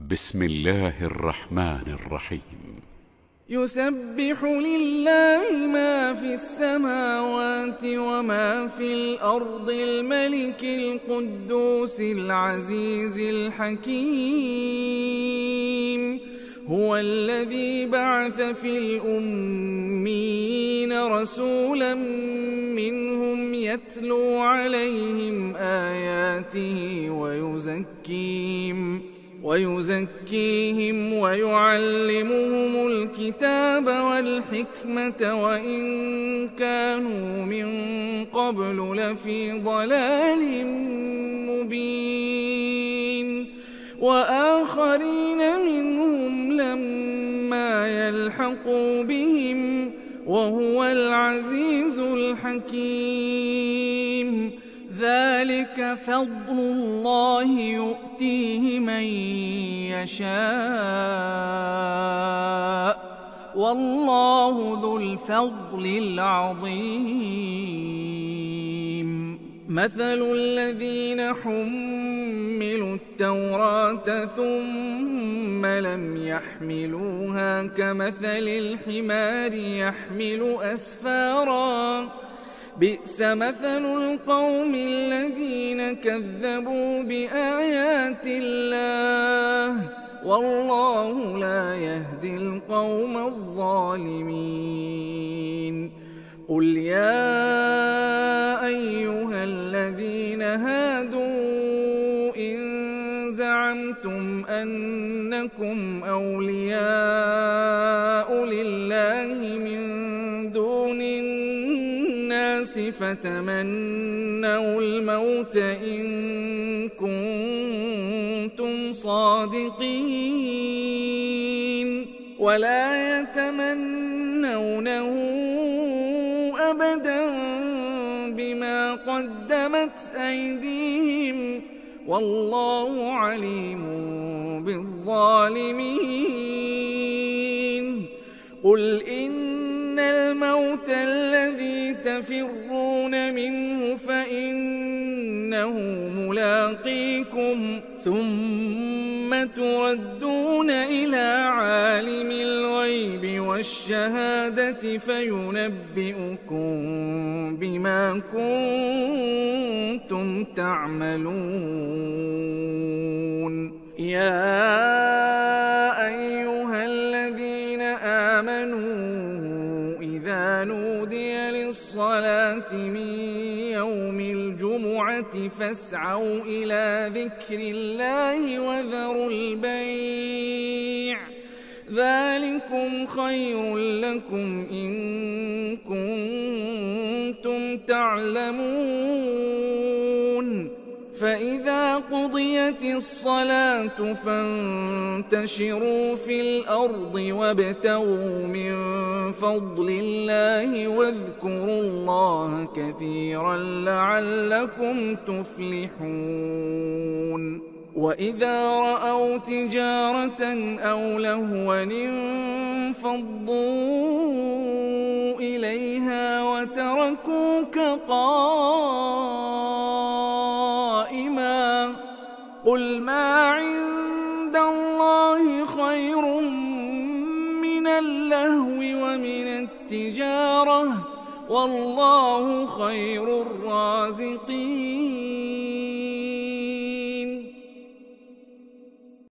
بسم الله الرحمن الرحيم. يسبح لله ما في السماوات وما في الأرض الملك القدوس العزيز الحكيم. هو الذي بعث في الأميين رسولا منهم يتلو عليهم آياته ويزكيهم ويعلمهم الكتاب والحكمة وإن كانوا من قبل لفي ضلال مبين، وآخرين منهم لما يلحقوا بهم وهو العزيز الحكيم. ذلك فضل الله يؤتيه من يشاء والله ذو الفضل العظيم. مثل الذين حملوا التوراة ثم لم يحملوها كمثل الحمار يحمل أسفارا، بئس مثل القوم الذين كذبوا بآيات الله والله لا يهدي القوم الظالمين. قل يا أيها الذين هادوا إن زعمتم أنكم أولياء لله من دون الناس فتمنوا الموت إن كنتم صادقين ولا يتمنونه أبدا بما قدمت أيديهم والله عليم بالظالمين. قل إن الموت الذي تفرون منه فإنه ملاقيكم ثم تردون إلى عالم الغيب والشهادة فينبئكم بما كنتم تعملون. يا أيها الذين آمنوا إذا نودي للصلاة من يوم الجمعة فاسعوا إلى ذكر الله وذروا البيع ذلكم خير لكم إن كنتم تعلمون. فإذا قضيت الصلاة فانتشروا في الأرض وابتغوا من فضل الله واذكروا الله كثيرا لعلكم تفلحون. وإذا رأوا تجارة أو لهوا انفضوا إليها وتركوك قائما قل ما عند الله خير من اللهو ومن التجارة والله خير الرازقين.